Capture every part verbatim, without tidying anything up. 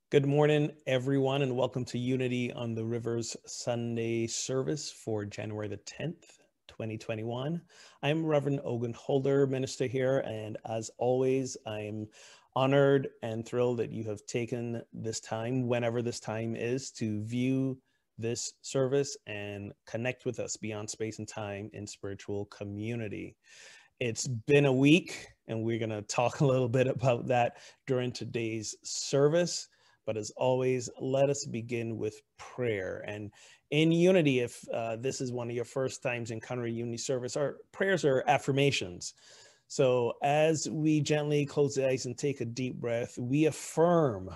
Good morning, everyone, and welcome to Unity on the Rivers Sunday service for January the tenth, twenty twenty-one. I'm Rev Ogun Holder, minister here, and as always, I'm honored and thrilled that you have taken this time, whenever this time is, to view this service and connect with us beyond space and time in spiritual community. It's been a week, and we're going to talk a little bit about that during today's service. But as always, let us begin with prayer. And in Unity, if uh, this is one of your first times encountering Unity service, our prayers are affirmations. So as we gently close the eyes and take a deep breath, we affirm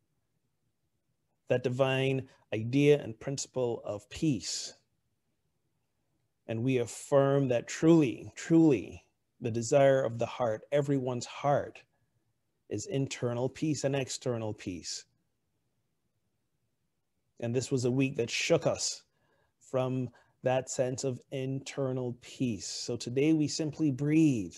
that divine idea and principle of peace. And we affirm that truly, truly, the desire of the heart, everyone's heart, is internal peace and external peace. And this was a week that shook us from that sense of internal peace. So today we simply breathe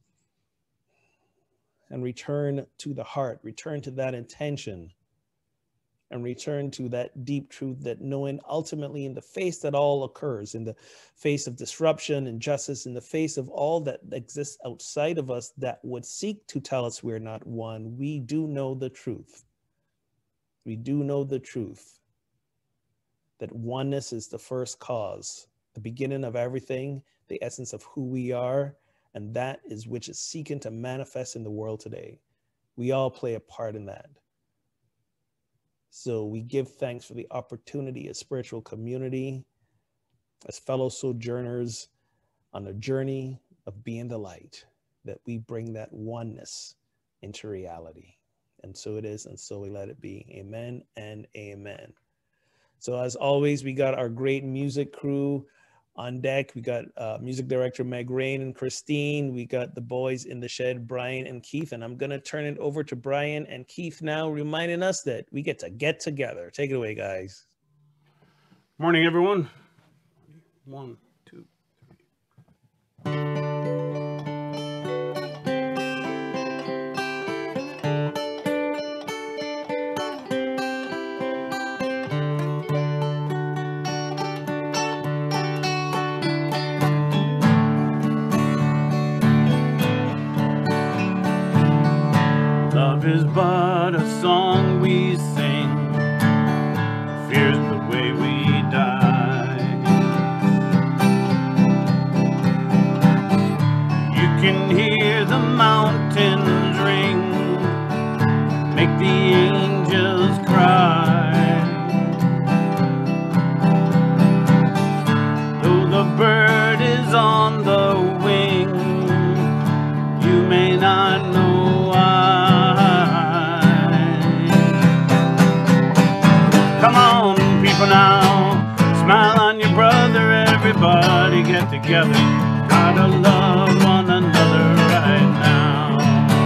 and return to the heart, return to that intention, and return to that deep truth that knowing ultimately in the face that all occurs, in the face of disruption, injustice, in the face of all that exists outside of us that would seek to tell us we're not one, we do know the truth. We do know the truth. That oneness is the first cause, the beginning of everything, the essence of who we are, and that is which is seeking to manifest in the world today. We all play a part in that. So we give thanks for the opportunity as spiritual community, as fellow sojourners on a journey of being the light, that we bring that oneness into reality. And so it is, and so we let it be. Amen and amen. So as always, we got our great music crew on deck. We got uh, music director Meg Rain and Christine. We got the boys in the shed, Brian and Keith. And I'm going to turn it over to Brian and Keith now, reminding us that we get to get together. Take it away, guys. Morning, everyone. One, two, three. Love is but a song we sing, fear's the way we die. You can hear the mountains ring, make the angels cry. Though the bird is on the wing, you may not know why. Come on, people now, smile on your brother, everybody get together, try to love one another right now.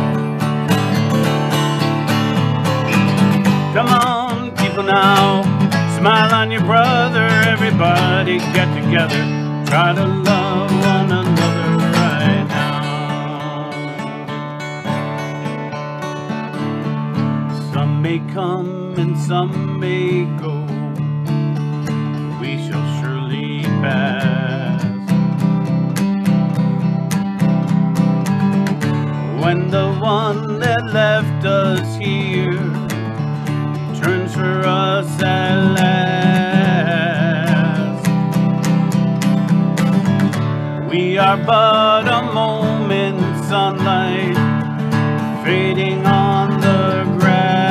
Come on, people now, smile on your brother, everybody get together, try to love one another right now. Some may come and some may go, we shall surely pass. When the one that left us here turns for us at last, we are but a moment's sunlight fading on the grass.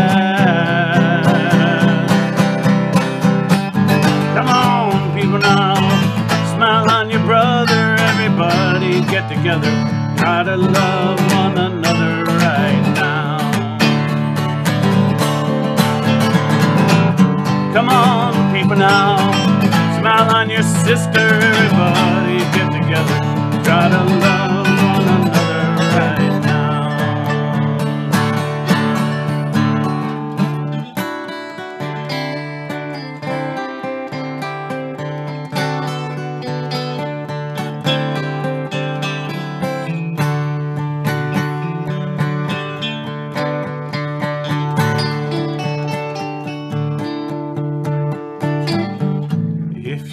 Come on, people now, smile on your brother, everybody get together, try to love one another right now. Come on, people now, smile on your sister, everybody get together, try to love one another right now.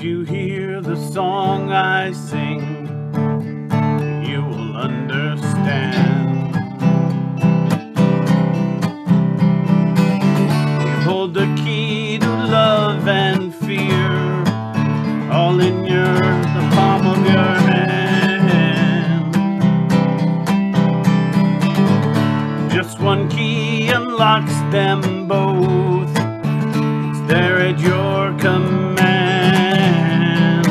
you hear the song I sing, you will understand. You hold the key to love and fear, all in your the palm of your hand. Just one key unlocks them both. It's there at your command.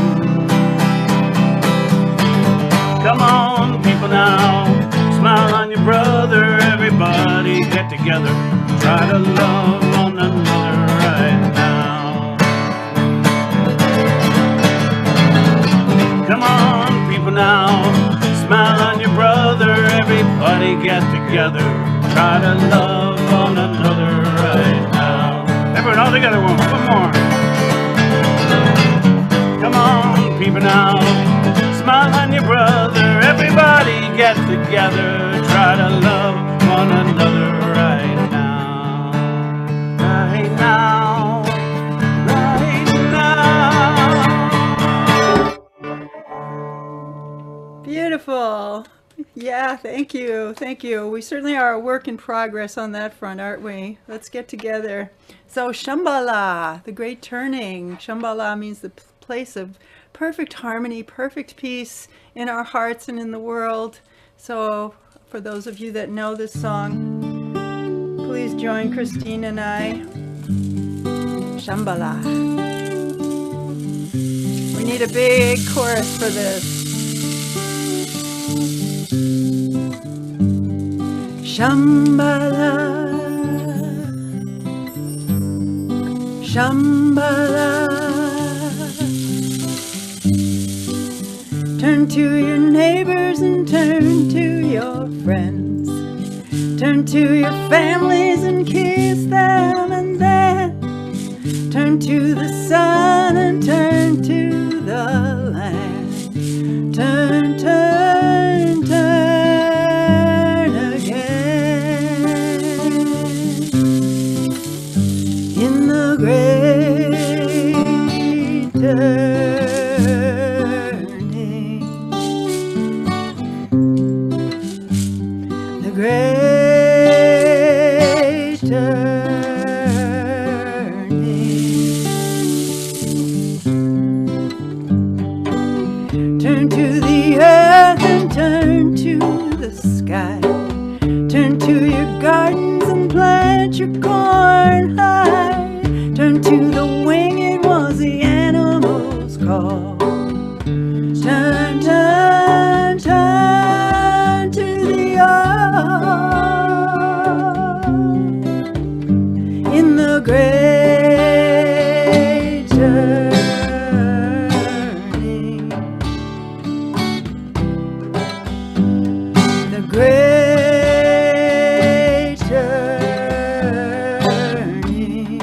Come on, people now, smile on your brother. Everybody get together, try to love one another right now. Come on, people now, smile on your brother. Everybody get together, try to love one another right now. Everyone all together, one, one more. Come on, people now, smile on your brother. Everybody get together, try to love one another right now. Right now, right now. Beautiful. Yeah, thank you. Thank you. We certainly are a work in progress on that front, aren't we? Let's get together. So Shambhala, the great turning. Shambhala means the place of perfect harmony, perfect peace in our hearts and in the world. So for those of you that know this song, please join Christine and I. Shambhala. We need a big chorus for this. Shambhala, Shambhala. Turn to your neighbors and turn to your friends. Turn to your families and kiss them, and then turn to the sun and turn to the land. Turn, turn, turn again. In the great turning, the great turning. Turn to the earth and turn to the sky. Turn to your gardens and plant your corn high. Turn to the winged ones, the animals call. Turn, turn, turn to the all. In the great turning, the great turning.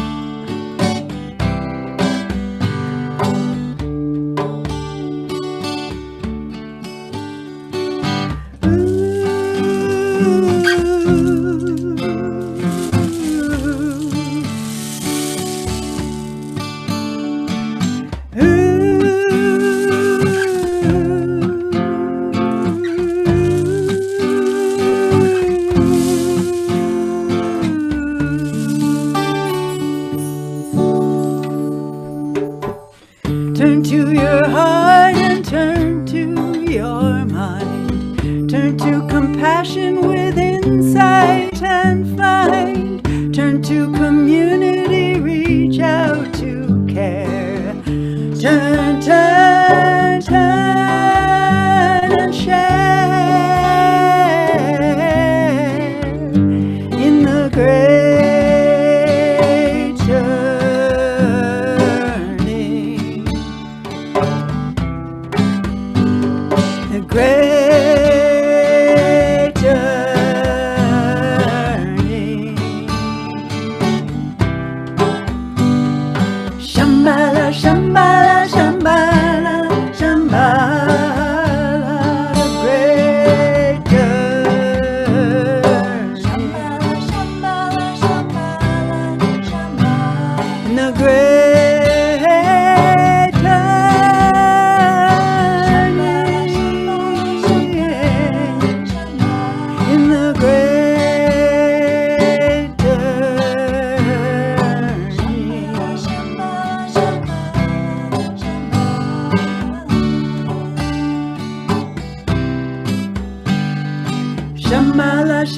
Ooh. Turn to your heart and turn to your mind. Turn to compassion with insight and find. Turn to community, reach out to care. Turn, turn, turn and share in the great turning, the great turning. Shambhala, Shambhala, Shambhala, Shambhala, the great turning. Shambhala, Shambhala, Shambhala, Shambhala, and the great turning.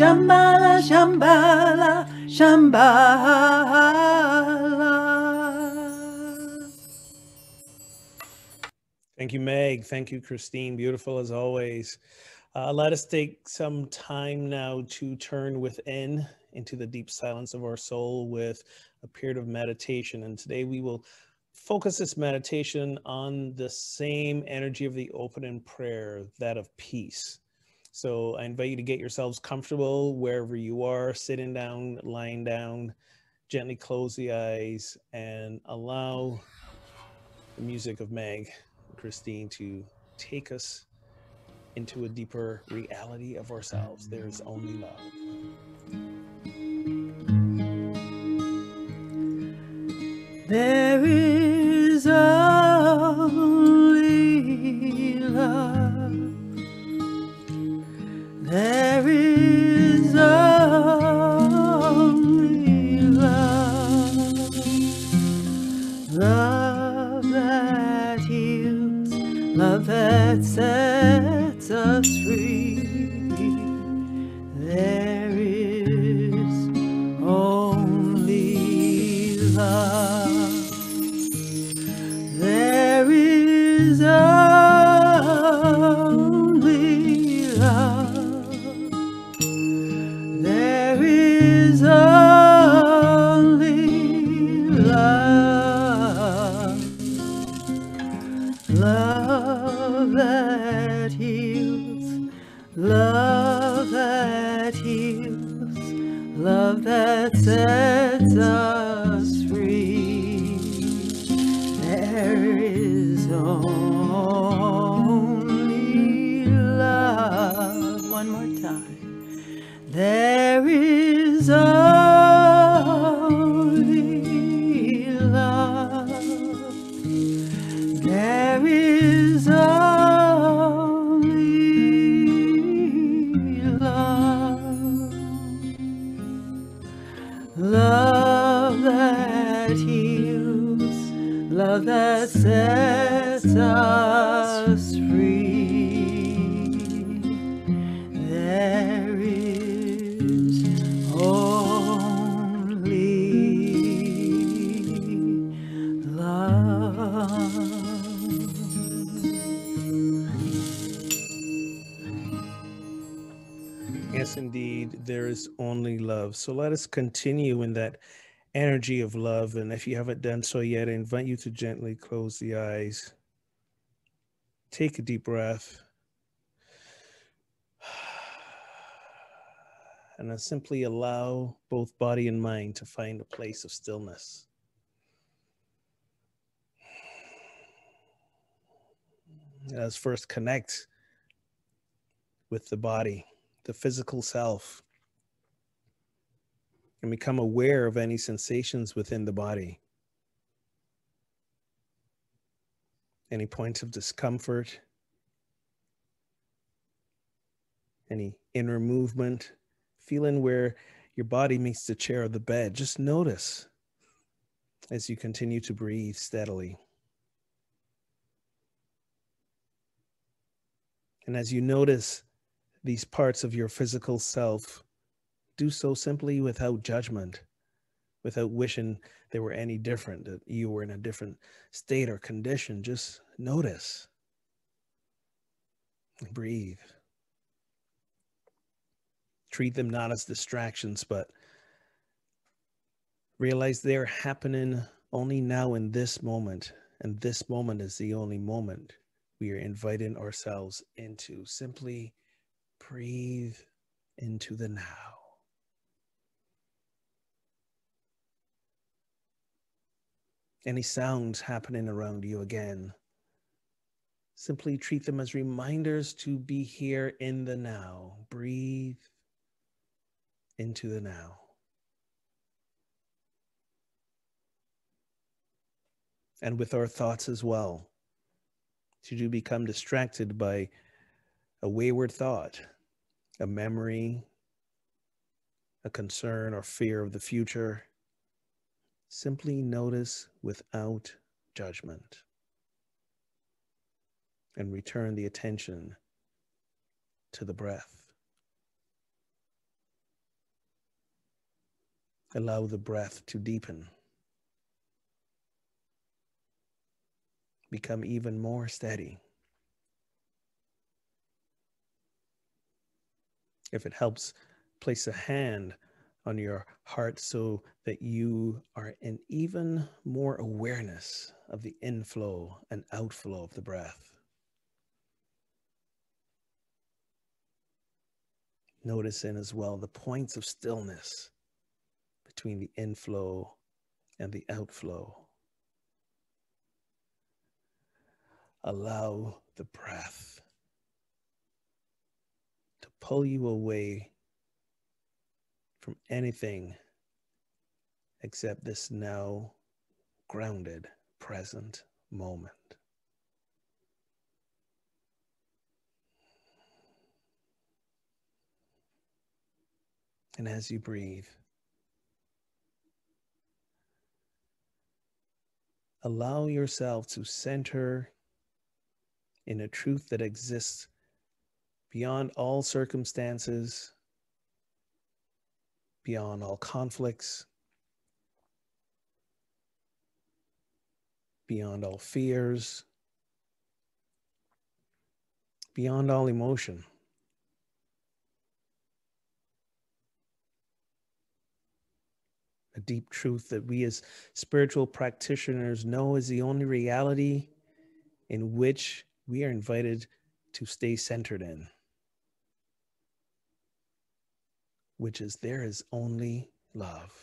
Shambhala, Shambhala, Shambhala. Thank you, Meg. Thank you, Christine. Beautiful as always. Uh, let us take some time now to turn within into the deep silence of our soul with a period of meditation. And today we will focus this meditation on the same energy of the opening prayer, that of peace. So I invite you to get yourselves comfortable wherever you are, sitting down, lying down, gently close the eyes and allow the music of Meg and Christine to take us into a deeper reality of ourselves. There is only love. There is only love. There is only love. Love that heals, love that sets us free. There is only love. There is only love. There is only love. Love that heals, love that heals, love that sets us free. There is only love. One more time. There is only love. There is only love. Love that heals, love that sets us free. There is only love. Yes, indeed, there is only love. So let us continue in that energy of love. And if you haven't done so yet, I invite you to gently close the eyes. Take a deep breath. And then simply allow both body and mind to find a place of stillness. Let us first connect with the body, the physical self, and become aware of any sensations within the body. Any points of discomfort, any inner movement, feeling where your body meets the chair or the bed. Just notice as you continue to breathe steadily. And as you notice these parts of your physical self, do so simply without judgment, without wishing they were any different, that you were in a different state or condition. Just notice. Breathe. Treat them not as distractions, but realize they're happening only now in this moment. And this moment is the only moment we are inviting ourselves into. Simply breathe into the now. Any sounds happening around you, again, simply treat them as reminders to be here in the now. Breathe into the now. And with our thoughts as well, should you become distracted by a wayward thought, a memory, a concern or fear of the future, simply notice without judgment and return the attention to the breath. Allow the breath to deepen. Become even more steady. If it helps, place a hand on your heart so that you are in even more awareness of the inflow and outflow of the breath. Notice in as well the points of stillness between the inflow and the outflow. Allow the breath to pull you away from anything except this now grounded present moment. And as you breathe, allow yourself to center in a truth that exists beyond all circumstances, beyond all conflicts, beyond all fears, beyond all emotion. A deep truth that we as spiritual practitioners know is the only reality in which we are invited to stay centered in, which is there is only love.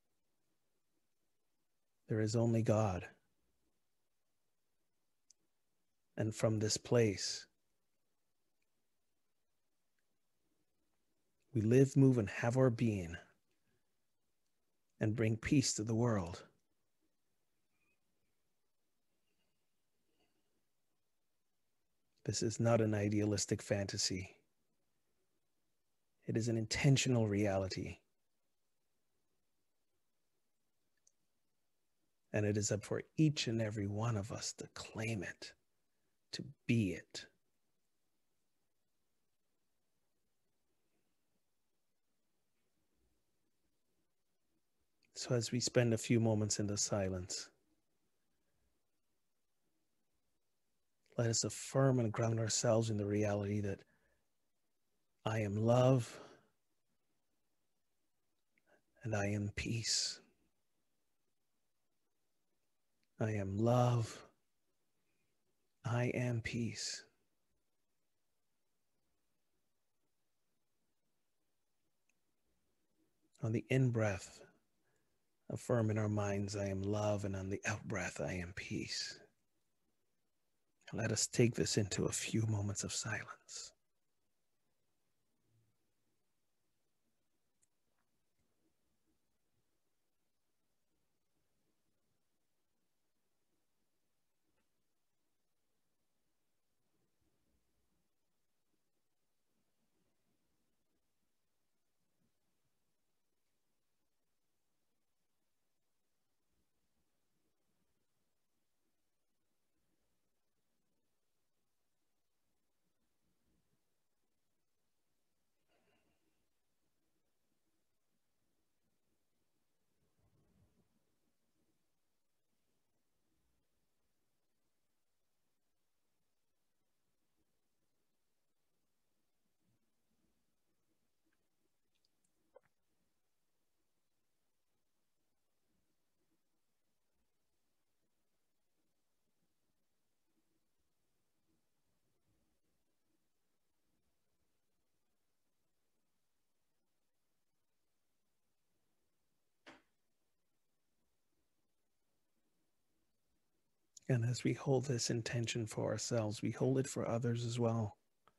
There is only God. And from this place, we live, move, and have our being and bring peace to the world. This is not an idealistic fantasy. It is an intentional reality. And it is up for each and every one of us to claim it, to be it. So as we spend a few moments in the silence, let us affirm and ground ourselves in the reality that I am love and I am peace. I am love. I am peace. On the in-breath, affirm in our minds, I am love, and on the out-breath, I am peace. Let us take this into a few moments of silence. And as we hold this intention for ourselves, we hold it for others as well.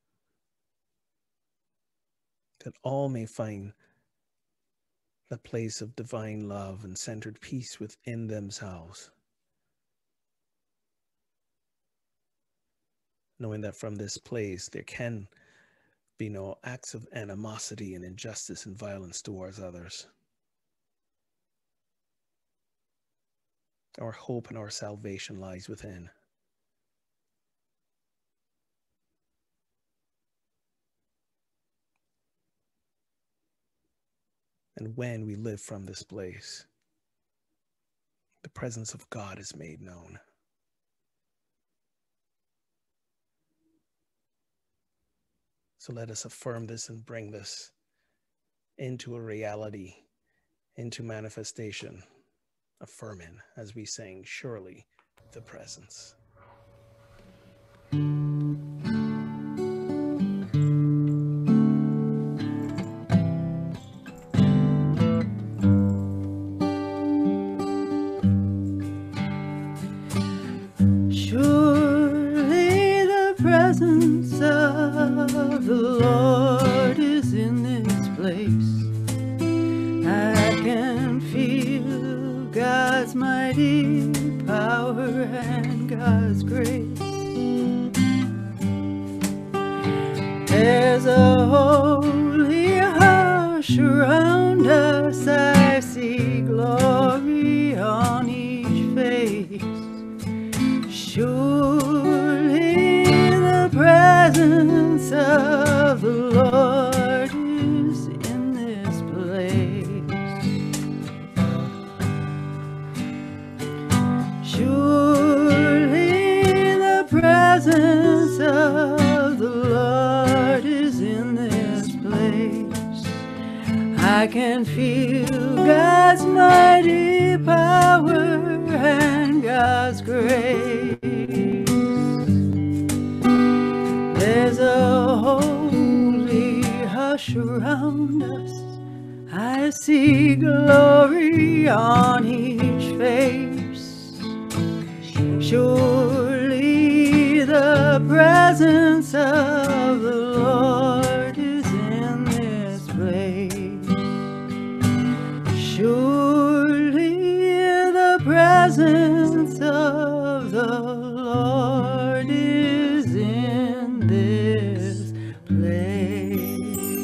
That all may find the place of divine love and centered peace within themselves. Knowing that from this place there can be no acts of animosity and injustice and violence towards others. Our hope and our salvation lies within. and when we live from this place, the presence of God is made known. So let us affirm this and bring this into a reality, into manifestation, affirming as we sing, surely the presence. Surely the presence of the Lord is in this place. I can feel God's mighty power and God's grace. There's a holy hush around us. I see glory on each face. Surely the presence of the Lord is in this place. Surely the presence of the Lord is in this place. I can feel God's mighty power and God's grace. There's a holy hush around us. I see glory on each face. Surely the presence of the Lord is in this place. Surely the presence of the Lord is in this place.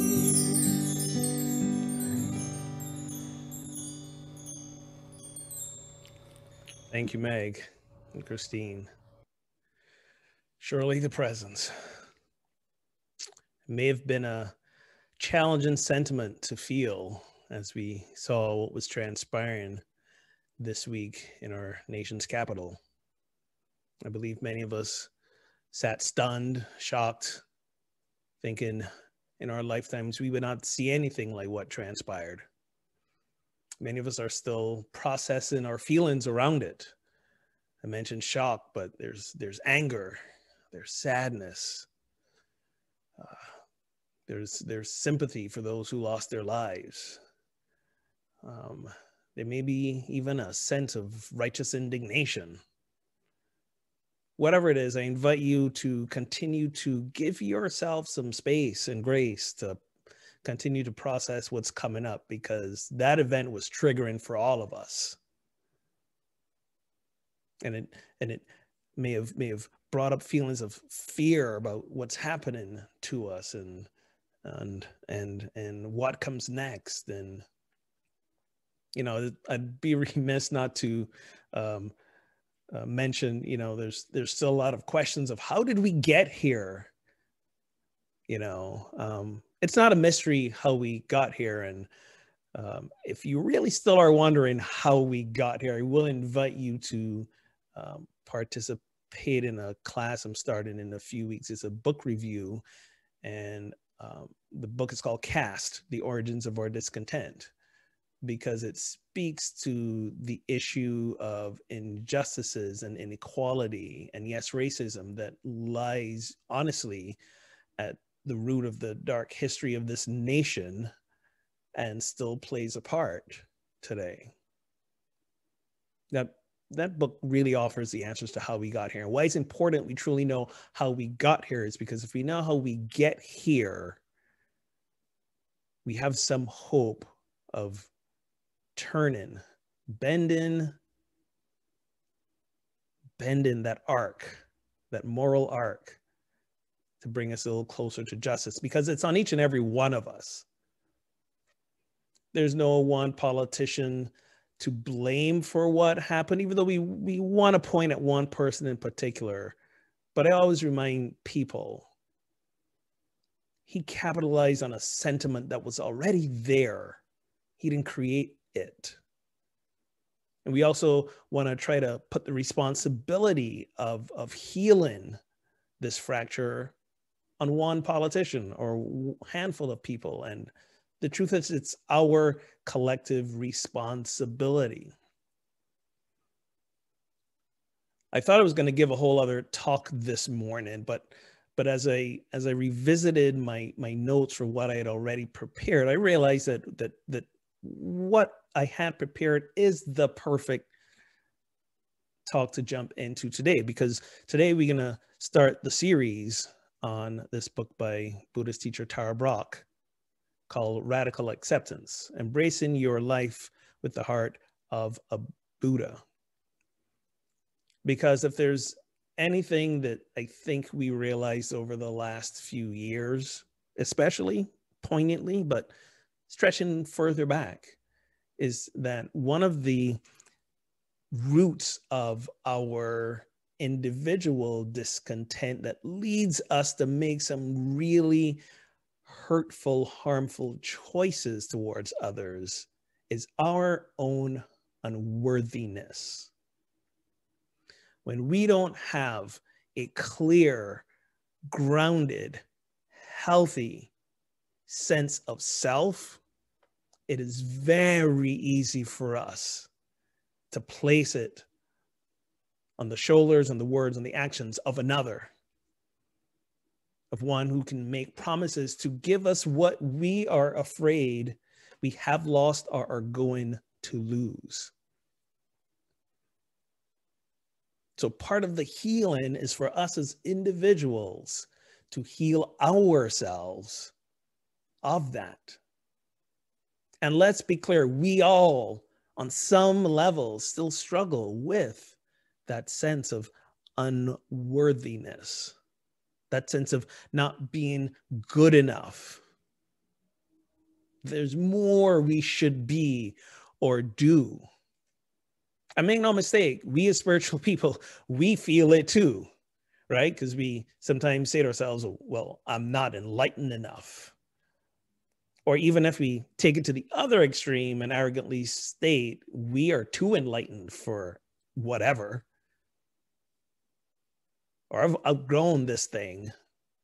Thank you, Meg and Christine. Surely the presence. It may have been a challenging sentiment to feel as we saw what was transpiring this week in our nation's capital. I believe many of us sat stunned, shocked, thinking in our lifetimes we would not see anything like what transpired. Many of us are still processing our feelings around it. I mentioned shock, but there's there's anger, there's sadness, uh, there's there's sympathy for those who lost their lives. Um, there may be even a sense of righteous indignation. Whatever it is, I invite you to continue to give yourself some space and grace to continue to process what's coming up, because that event was triggering for all of us. And it and it may have may have brought up feelings of fear about what's happening to us and and and and what comes next. And you know, I'd be remiss not to um, uh, mention, you know, there's there's still a lot of questions of how did we get here? You know, um, it's not a mystery how we got here. And um, if you really still are wondering how we got here, I will invite you to um, participate in a class I'm starting in a few weeks. It's a book review, and um, the book is called Cast: The Origins of Our Discontent, because it speaks to the issue of injustices and inequality and, yes, racism that lies honestly at the root of the dark history of this nation and still plays a part today. That, that book really offers the answers to how we got here. And why it's important we truly know how we got here is because if we know how we get here, we have some hope of turning, bending, bending that arc, that moral arc, to bring us a little closer to justice, because it's on each and every one of us. There's no one politician to blame for what happened, even though we, we want to point at one person in particular. But I always remind people, he capitalized on a sentiment that was already there. He didn't create it. And we also want to try to put the responsibility of, of healing this fracture on one politician or handful of people. And the truth is, it's our collective responsibility. I thought I was going to give a whole other talk this morning, but but as I as I revisited my my notes for what I had already prepared, I realized that that that what I had prepared is the perfect talk to jump into today, because today we're going to start the series on this book by Buddhist teacher Tara Brach called Radical Acceptance, Embracing Your Life with the Heart of a Buddha. Because if there's anything that I think we realized over the last few years, especially poignantly, but stretching further back, is that one of the roots of our individual discontent that leads us to make some really hurtful, harmful choices towards others is our own unworthiness. When we don't have a clear, grounded, healthy sense of self, it is very easy for us to place it on the shoulders and the words and the actions of another, of one who can make promises to give us what we are afraid we have lost or are going to lose. So part of the healing is for us as individuals to heal ourselves of that. And let's be clear, we all, on some level, still struggle with that sense of unworthiness, that sense of not being good enough. There's more we should be or do. And make no mistake, we as spiritual people, we feel it too, right? Because we sometimes say to ourselves, well, I'm not enlightened enough. Or even if we take it to the other extreme and arrogantly state, we are too enlightened for whatever. Or I've outgrown this thing.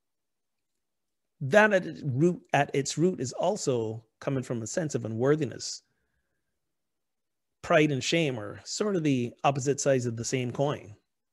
That at its root, at its root is also coming from a sense of unworthiness. Pride and shame are sort of the opposite sides of the same coin.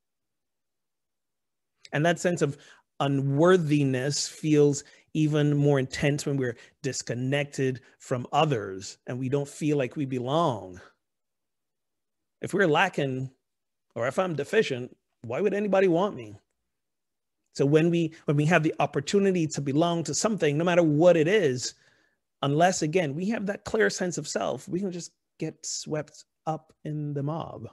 And that sense of unworthiness feels even more intense when we're disconnected from others and we don't feel like we belong. If we're lacking, or if I'm deficient, why would anybody want me? So when we when we have the opportunity to belong to something, no matter what it is, unless, again, we have that clear sense of self, we can just get swept up in the mob.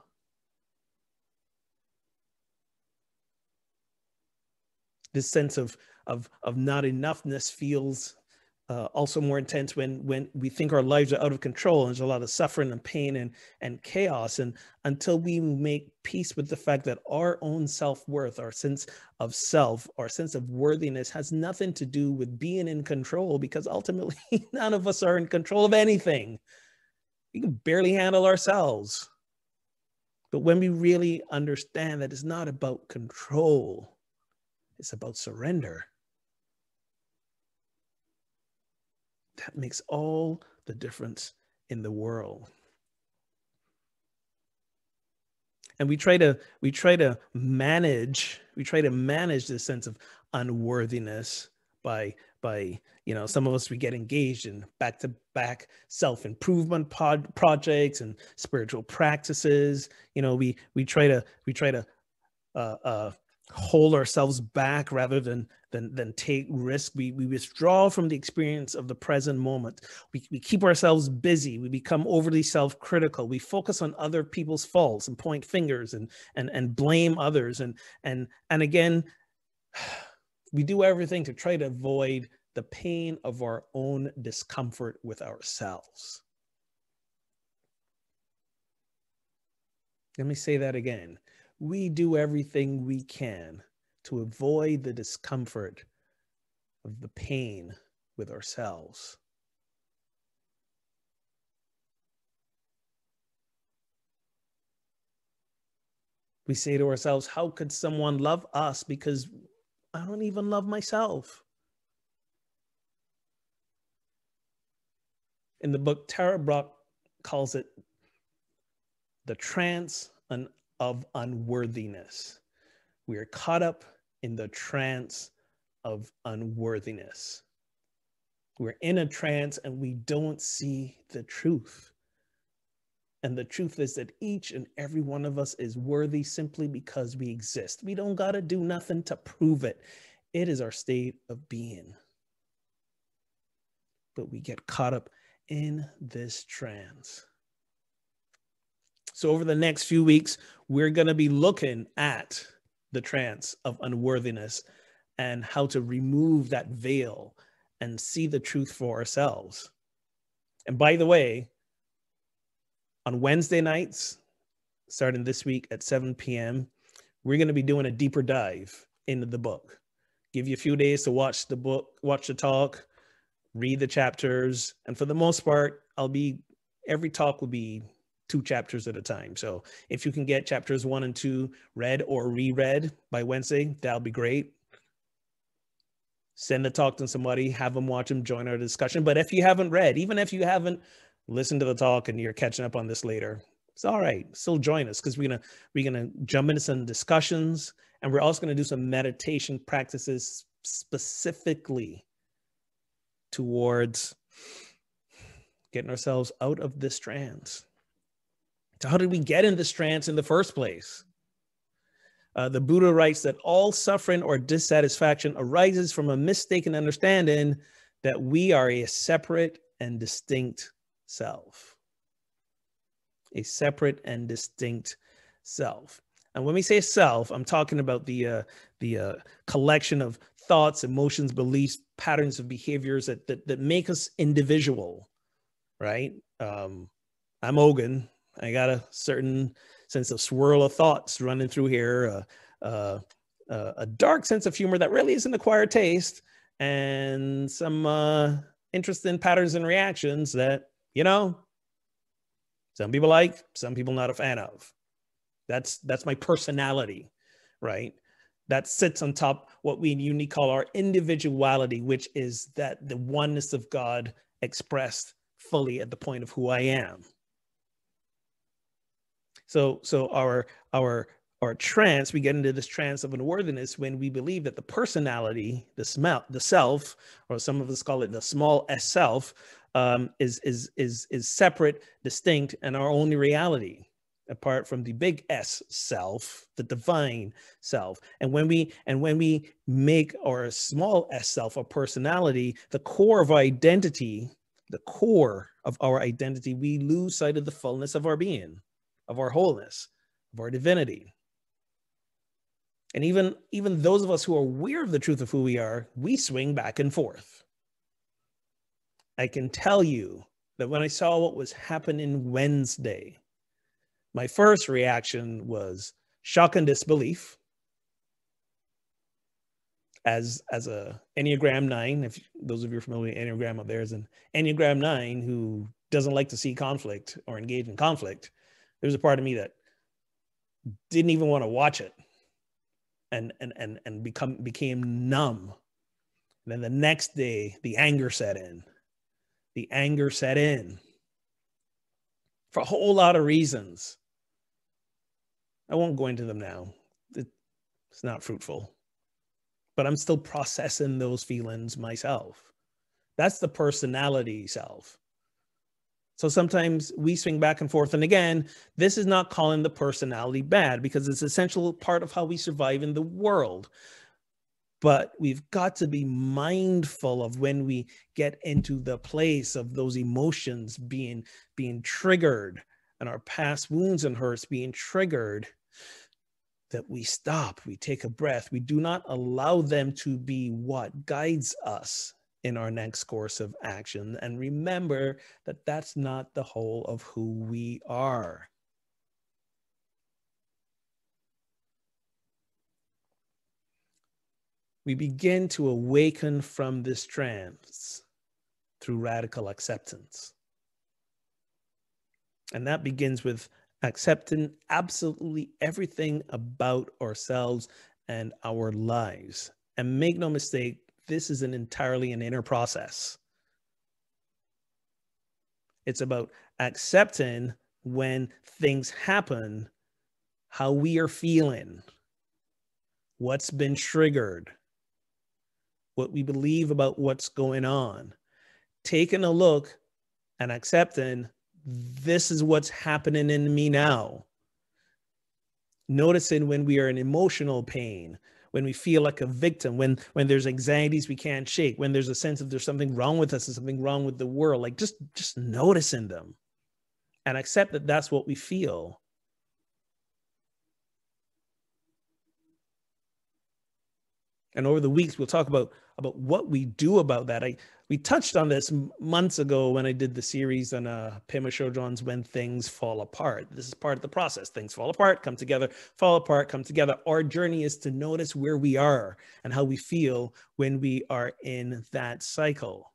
This sense of, of, of not enoughness feels uh, also more intense when, when we think our lives are out of control and there's a lot of suffering and pain and, and chaos. And until we make peace with the fact that our own self-worth, our sense of self, our sense of worthiness has nothing to do with being in control, because ultimately none of us are in control of anything. We can barely handle ourselves. But when we really understand that it's not about control, it's about surrender, that makes all the difference in the world. And we try to we try to manage we try to manage this sense of unworthiness by by you know some of us, we get engaged in back-to-back self-improvement pod projects and spiritual practices. You know, we we try to we try to uh, uh, hold ourselves back rather than than than take risk. We we withdraw from the experience of the present moment. We we keep ourselves busy. We become overly self-critical. We focus on other people's faults and point fingers and and and blame others. And and and again, we do everything to try to avoid the pain of our own discomfort with ourselves. Let me say that again. We do everything we can to avoid the discomfort of the pain with ourselves. We say to ourselves, how could someone love us? Because I don't even love myself. In the book, Tara Brach calls it the trance of unworthiness. We are caught up in the trance of unworthiness. We're in a trance and we don't see the truth. And the truth is that each and every one of us is worthy simply because we exist. We don't got to do nothing to prove it. It is our state of being. But we get caught up in this trance. So over the next few weeks, we're going to be looking at the trance of unworthiness and how to remove that veil and see the truth for ourselves. And by the way, on Wednesday nights, starting this week at seven p m, we're going to be doing a deeper dive into the book. Give you a few days to watch the book, watch the talk, read the chapters. And for the most part, I'll be, every talk will be two chapters at a time. So if you can get chapters one and two read or reread by Wednesday, that'll be great. Send the talk to somebody, have them watch them, join our discussion. But if you haven't read, even if you haven't listened to the talk and you're catching up on this later, it's all right. Still join us because we're gonna we're gonna jump into some discussions, and we're also gonna do some meditation practices specifically towards getting ourselves out of this trance. So how did we get in this trance in the first place? Uh, the Buddha writes that all suffering or dissatisfaction arises from a mistaken understanding that we are a separate and distinct self. A separate and distinct self. And when we say self, I'm talking about the uh, the uh, collection of thoughts, emotions, beliefs, patterns of behaviors that that, that make us individual, right? Um, I'm Ogun. I got a certain sense of swirl of thoughts running through here, uh, uh, uh, a dark sense of humor that really isn't acquired taste, and some uh, interesting patterns and reactions that, you know, some people like, some people not a fan of. That's that's my personality, right? That sits on top what we uniquely call our individuality, which is that the oneness of God expressed fully at the point of who I am. So, so our our our trance, we get into this trance of unworthiness when we believe that the personality, the smell, the self, or some of us call it the small s self, um, is is is is separate, distinct, and our only reality, apart from the big S self, the divine self. And when we and when we make our small s self a personality, the core of our identity, the core of our identity, we lose sight of the fullness of our being, of our wholeness, of our divinity. And even, even those of us who are aware of the truth of who we are, we swing back and forth. I can tell you that when I saw what was happening Wednesday, my first reaction was shock and disbelief. As, as a Enneagram nine, if those of you are familiar with Enneagram up there, is an Enneagram nine who doesn't like to see conflict or engage in conflict. There's a part of me that didn't even want to watch it and, and, and, and become, became numb. And then the next day, the anger set in. The anger set in for a whole lot of reasons. I won't go into them now. It's not fruitful. But I'm still processing those feelings myself. That's the personality self. So sometimes we swing back and forth. And again, this is not calling the personality bad, because it's an essential part of how we survive in the world. But we've got to be mindful of when we get into the place of those emotions being, being triggered and our past wounds and hurts being triggered, that we stop, we take a breath. We do not allow them to be what guides us in our next course of action. And remember that that's not the whole of who we are. We begin to awaken from this trance through radical acceptance. And that begins with accepting absolutely everything about ourselves and our lives. And make no mistake, this is an entirely an inner process. It's about accepting when things happen, how we are feeling, what's been triggered, what we believe about what's going on, taking a look and accepting this is what's happening in me now. Noticing when we are in emotional pain, when we feel like a victim, when when there's anxieties we can't shake, when there's a sense of there's something wrong with us and something wrong with the world, like just just noticing them and accept that that's what we feel. And over the weeks, we'll talk about, about what we do about that. I we touched on this months ago when I did the series on uh, Pema Chodron's When Things Fall Apart. This is part of the process. Things fall apart, come together, fall apart, come together. Our journey is to notice where we are and how we feel when we are in that cycle.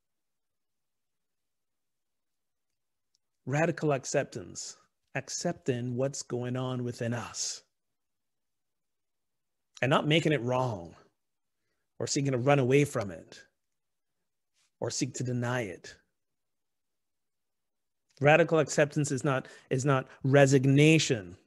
Radical acceptance, accepting what's going on within us. And not making it wrong or seeking to run away from it or seek to deny it. Radical acceptance is not, is not resignation.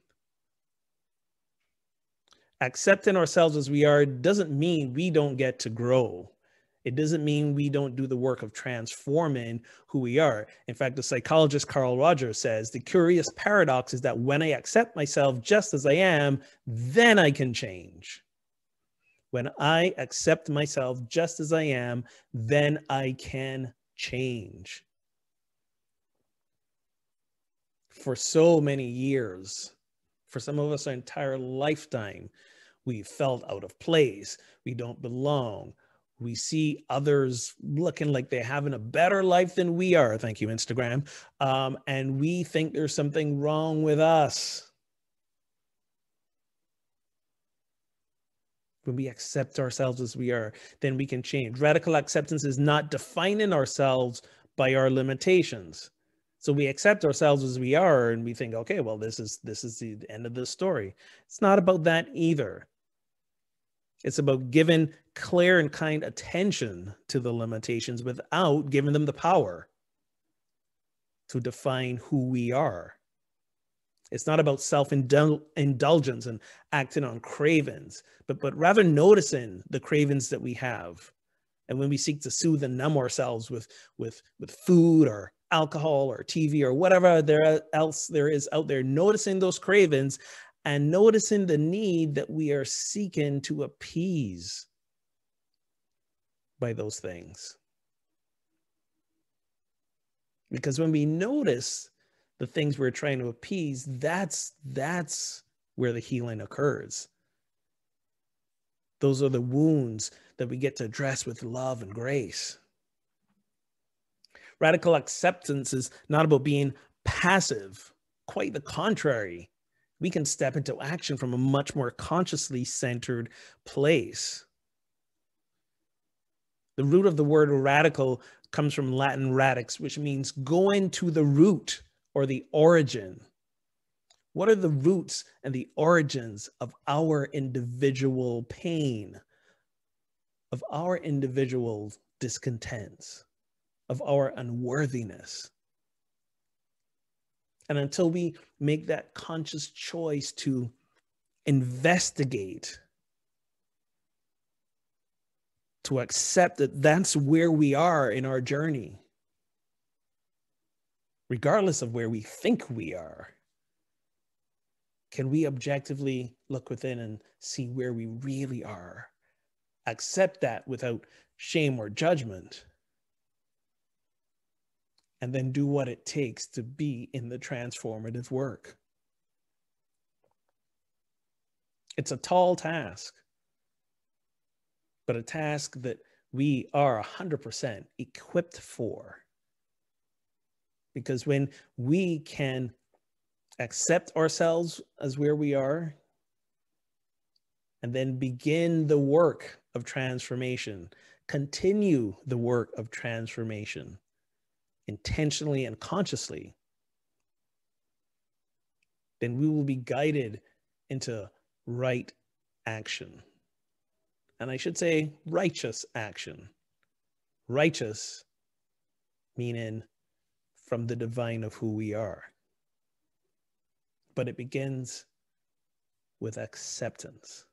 Accepting ourselves as we are doesn't mean we don't get to grow. It doesn't mean we don't do the work of transforming who we are. In fact, the psychologist Carl Rogers says, the curious paradox is that when I accept myself just as I am, then I can change. When I accept myself just as I am, then I can change. For so many years, for some of us, our entire lifetime, we felt out of place. We don't belong. We see others looking like they're having a better life than we are. Thank you, Instagram. Um, and we think there's something wrong with us. When we accept ourselves as we are, then we can change. Radical acceptance is not defining ourselves by our limitations. So we accept ourselves as we are and we think, okay, well, this is, this is the end of the story. It's not about that either. It's about giving clear and kind attention to the limitations without giving them the power to define who we are. It's not about self-indulgence and acting on cravings, but, but rather noticing the cravings that we have. And when we seek to soothe and numb ourselves with, with, with food or alcohol or T V or whatever there else there is out there, noticing those cravings and noticing the need that we are seeking to appease by those things. Because when we notice the things we're trying to appease, that's, that's where the healing occurs. Those are the wounds that we get to address with love and grace. Radical acceptance is not about being passive. Quite the contrary. We can step into action from a much more consciously centered place. The root of the word radical comes from Latin radix, which means going to the root or the origin. What are the roots and the origins of our individual pain, of our individual discontents, of our unworthiness? And until we make that conscious choice to investigate, to accept that that's where we are in our journey, regardless of where we think we are, can we objectively look within and see where we really are? Accept that without shame or judgment, and then do what it takes to be in the transformative work. It's a tall task, but a task that we are one hundred percent equipped for. Because when we can accept ourselves as where we are, and then begin the work of transformation, continue the work of transformation, intentionally and consciously, then we will be guided into right action. And I should say righteous action. Righteous meaning from the divine of who we are. But it begins with acceptance.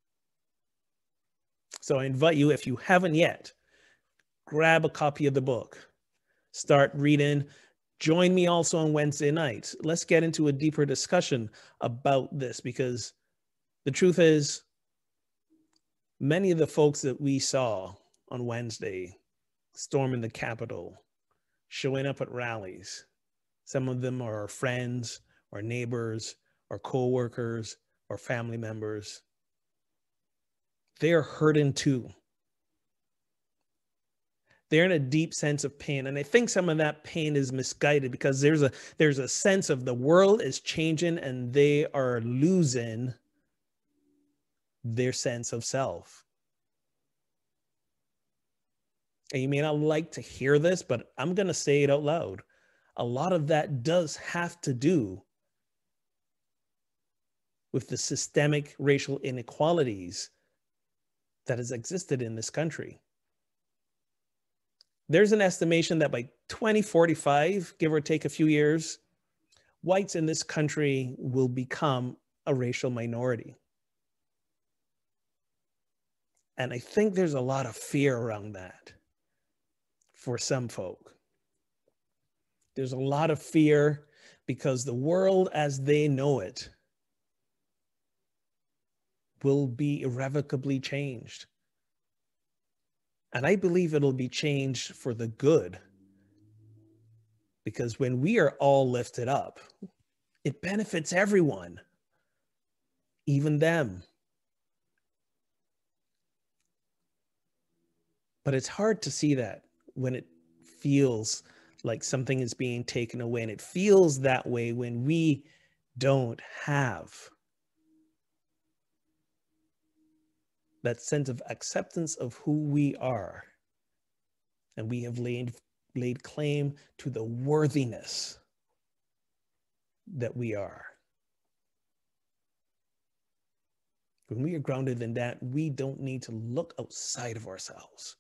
So I invite you, if you haven't yet, grab a copy of the book, start reading. Join me also on Wednesday nights. Let's get into a deeper discussion about this, because the truth is, many of the folks that we saw on Wednesday storming the Capitol, showing up at rallies, some of them are our friends or neighbors or co-workers or family members. They're hurting too. They're in a deep sense of pain. And I think some of that pain is misguided, because there's a there's a sense of the world is changing and they are losing their sense of self. And you may not like to hear this, but I'm going to say it out loud. A lot of that does have to do with the systemic racial inequalities that has existed in this country. There's an estimation that by twenty forty-five, give or take a few years, whites in this country will become a racial minority. And I think there's a lot of fear around that for some folk. There's a lot of fear because the world as they know it will be irrevocably changed. And I believe it'll be changed for the good. Because when we are all lifted up, it benefits everyone, even them. But it's hard to see that when it feels like something is being taken away. And it feels that way when we don't have that sense of acceptance of who we are. And we have laid, laid claim to the worthiness that we are. When we are grounded in that, we don't need to look outside of ourselves.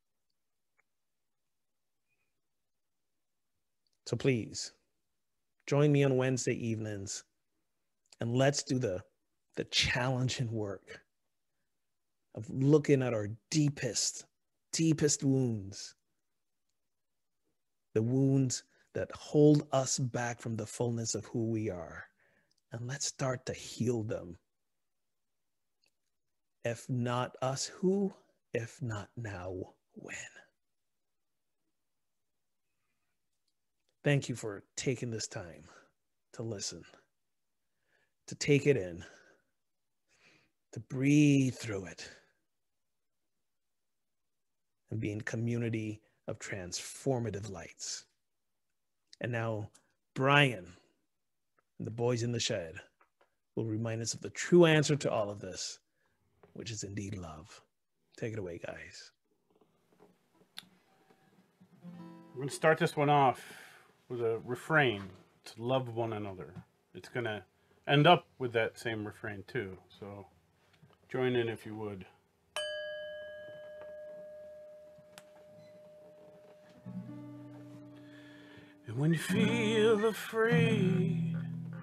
So please, join me on Wednesday evenings and let's do the, the challenging work of looking at our deepest, deepest wounds. The wounds that hold us back from the fullness of who we are. And let's start to heal them. If not us, who? If not now, when? Thank you for taking this time to listen, to take it in, to breathe through it, and be in community of transformative lights. And now Brian and the boys in the shed will remind us of the true answer to all of this, which is indeed love. Take it away, guys. We're going to start this one off with a refrain to love one another. It's going to end up with that same refrain too. So join in if you would. And when you feel afraid,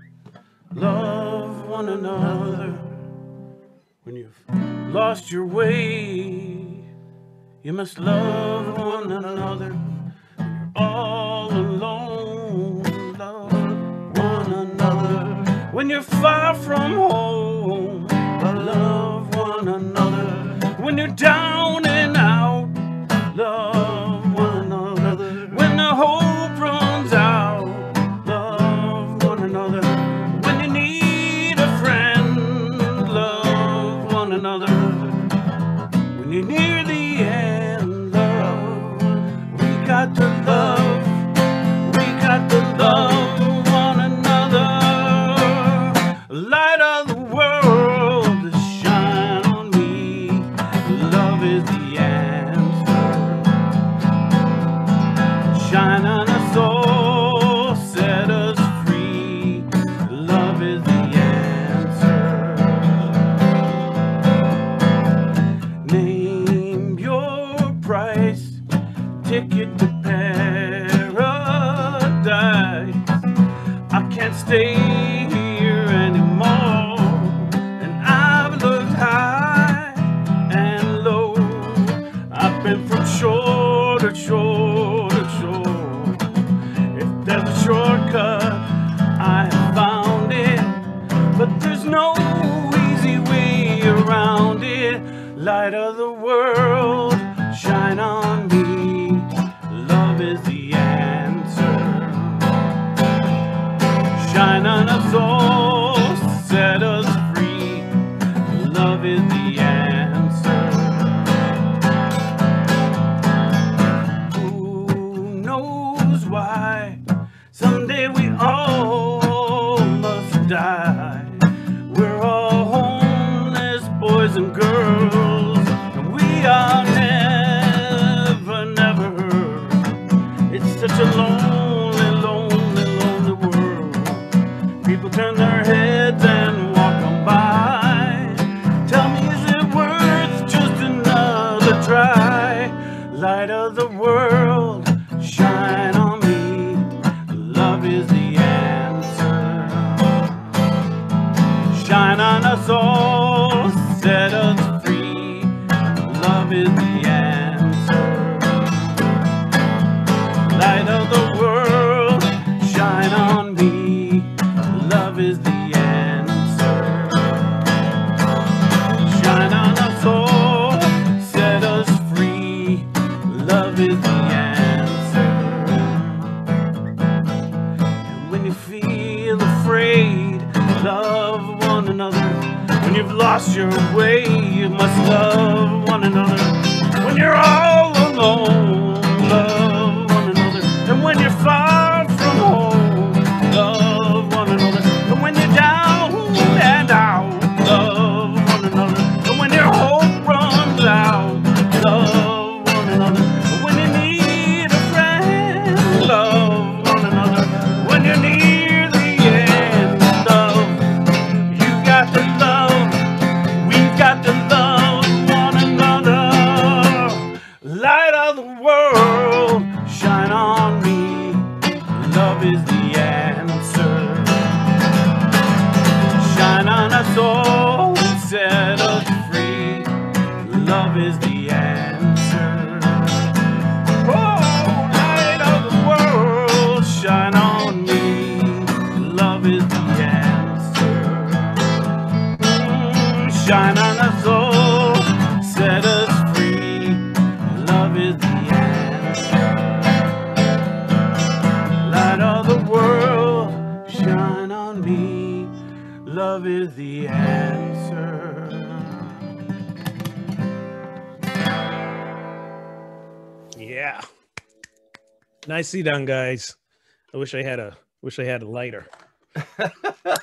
love one another. When you've lost your way, you must love one another. When you're all alone, love one another. When you're far from home, love one another. When you're down and out, love one another. When the hope runs out, love one another. When you need a friend, love one another. When you're near the end, love, we got to love, we got to love one another. Light of the light of the world, shine on me. Love is the answer. Shine on us all, set us free. Love is the answer. Who knows why? Someday we all must die. We're all homeless boys and girls, and we are never, never heard. It's such a lonely, lonely, lonely world. People turn their heads and walk on by. Tell me, is it worth just another try? Light of the world, shine on me. Love is the answer. Shine on us all, set us free. Love is the answer. Light of the world, shine on me. Love is the answer. Shine on us all, set us free. Love is the answer. And when you feel afraid, love one another. When you've lost your way, you must love one another. When you're all alone, love one another. And when you're far from home, love one another. And when you're down and out, love one another. And when your hope runs out, love one another. And when you need a friend, love one another. When you're near the end, love. You got to love, we've got to love one another. Light of the world, shine on me. Love is the answer. Shine on us all and set us free. Love is the answer. Oh, light of the world, shine on me. Love is the answer. Mm, shine on us all, set us free. Love is the answer. Light of the world, shine on me. Love is the answer. Yeah. Nicely done, guys. I wish I had a wish I had a lighter. There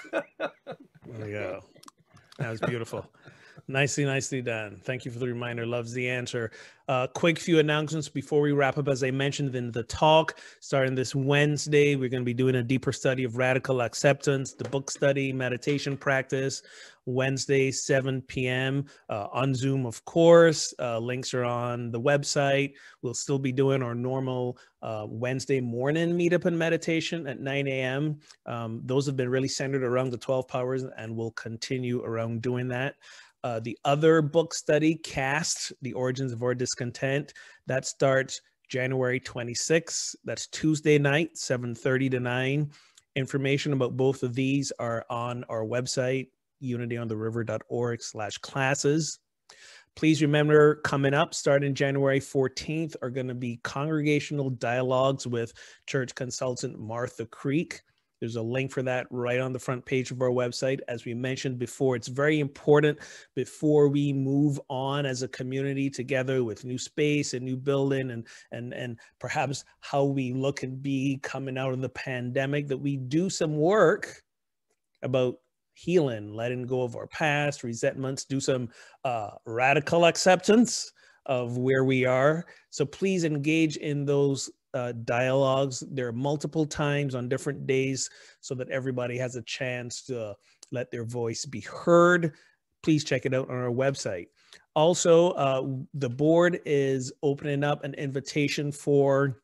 we go. That was beautiful. Nicely, nicely done. Thank you for the reminder. Love's the answer. Uh, quick few announcements before we wrap up. As I mentioned in the talk, starting this Wednesday, we're going to be doing a deeper study of radical acceptance, the book study, meditation practice, Wednesday, seven p m uh, on Zoom, of course. Uh, links are on the website. We'll still be doing our normal uh, Wednesday morning meetup and meditation at nine a m Um, those have been really centered around the twelve powers, and we'll continue around doing that. Uh, the other book study, Cast, The Origins of Our Discontent, that starts January twenty-sixth. That's Tuesday night, seven thirty to nine. Information about both of these are on our website, unity on the river dot org slash classes. Please remember, coming up, starting January fourteenth, are going to be congregational dialogues with church consultant Martha Creek. There's a link for that right on the front page of our website. As we mentioned before, it's very important before we move on as a community together with new space and new building and, and, and perhaps how we look and be coming out of the pandemic, that we do some work about healing, letting go of our past, resentments, do some uh, radical acceptance of where we are. So please engage in those Uh, dialogues. There are multiple times on different days so that everybody has a chance to let their voice be heard. Please check it out on our website. Also, uh, the board is opening up an invitation for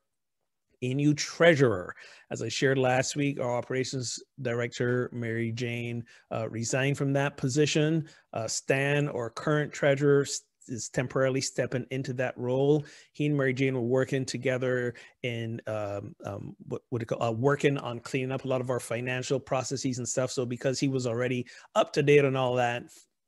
a new treasurer. As I shared last week, our operations director, Mary Jane, uh, resigned from that position. Uh, Stan, our current treasurer, is temporarily stepping into that role. He and Mary Jane were working together in um, um, what would it call uh, working on cleaning up a lot of our financial processes and stuff. So because he was already up to date on all that,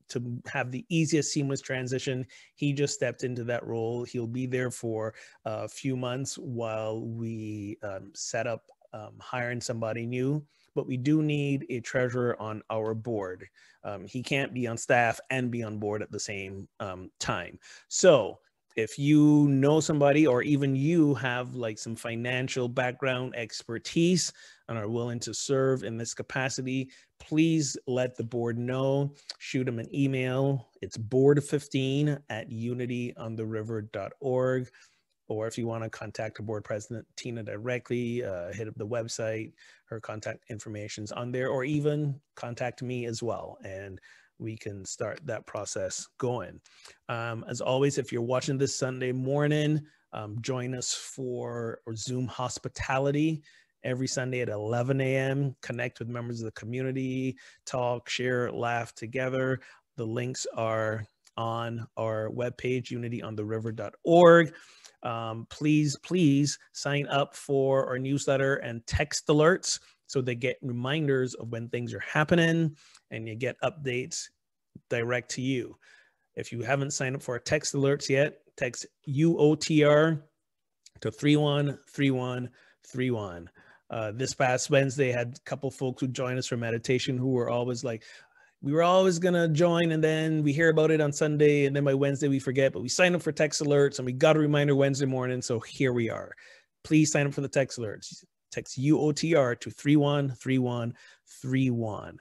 to have the easiest seamless transition. He just stepped into that role. He'll be there for a few months while we um, set up um, hiring somebody new. But we do need a treasurer on our board. Um, he can't be on staff and be on board at the same um, time. So if you know somebody, or even you have like some financial background expertise and are willing to serve in this capacity, please let the board know. Shoot them an email. It's board fifteen at unity on the river dot org. Or if you want to contact the board president, Tina, directly, uh, hit up the website. Her contact information's on there, or even contact me as well, and we can start that process going. Um, as always, if you're watching this Sunday morning, um, join us for Zoom hospitality every Sunday at eleven a m Connect with members of the community, talk, share, laugh together. The links are on our webpage, unity on the river dot org. Um, please, please sign up for our newsletter and text alerts so they get reminders of when things are happening, and you get updates direct to you. If you haven't signed up for our text alerts yet, text U O T R to three one three one three one. Uh, this past Wednesday, I had a couple folks who joined us for meditation who were always like, we were always going to join, and then we hear about it on Sunday, and then by Wednesday we forget, but we signed up for text alerts and we got a reminder Wednesday morning. So here we are. Please sign up for the text alerts. Text U O T R to three one three one three one.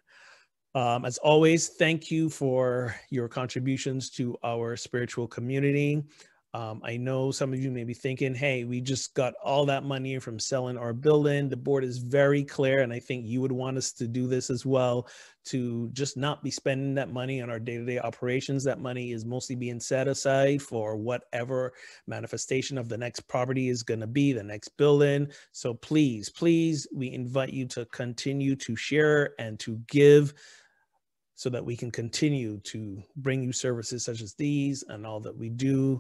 Um, as always, thank you for your contributions to our spiritual community. Um, I know some of you may be thinking, hey, we just got all that money from selling our building. The board is very clear, and I think you would want us to do this as well, to just not be spending that money on our day-to-day operations. That money is mostly being set aside for whatever manifestation of the next property is going to be, the next building. So please, please, we invite you to continue to share and to give, so that we can continue to bring you services such as these and all that we do.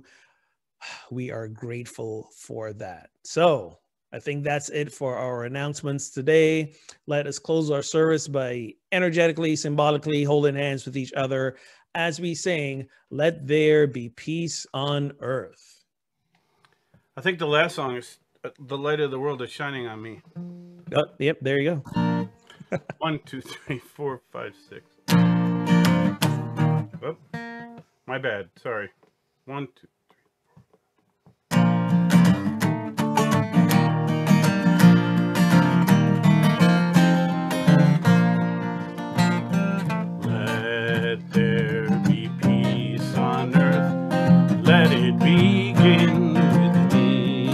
We are grateful for that. So I think that's it for our announcements today. Let us close our service by energetically, symbolically holding hands with each other as we sing, "Let There Be Peace on Earth." I think the last song is uh, "The Light of the World is Shining on Me." Oh, yep, there you go. One, two, three, four, five, six. Oh, my bad. Sorry. One, two. Let there be peace on earth. Let it begin with me.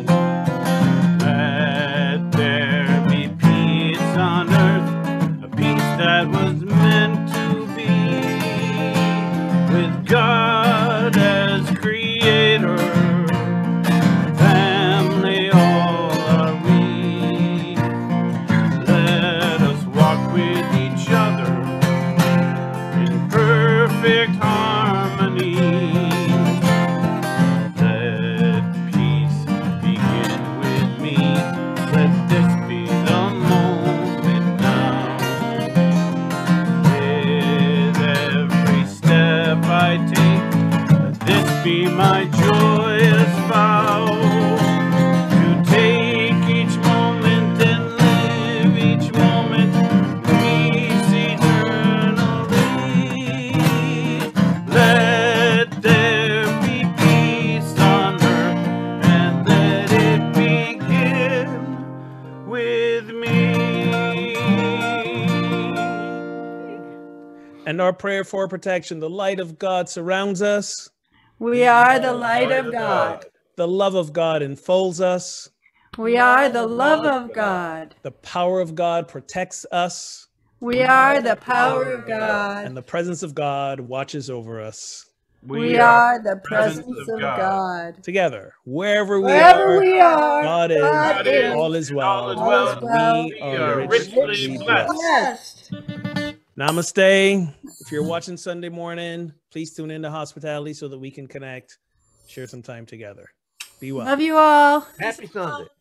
Let there be peace on earth, a peace that was meant to be, with God as creator. Family all are we. Let us walk with each other in perfect harmony. Let peace begin with me. Let this be the moment now. With every step I take, let this be my joyous vow, to take each moment and live each moment peace eternally. Let there be peace on earth, and let it begin with me. And our prayer for protection: the light of God surrounds us. We are the light of God. The love of God enfolds us. We are the love of God. The power of God protects us. We are the power of God. And the presence of God watches over us. We are the presence of God. Together, wherever we Wherever are, we are, God is, God is, all is well, all is well, and well, we we are are richly richly blessed. blessed. Namaste. If you're watching Sunday morning, please tune into hospitality so that we can connect, share some time together. Be well. Love you all. Happy Sunday.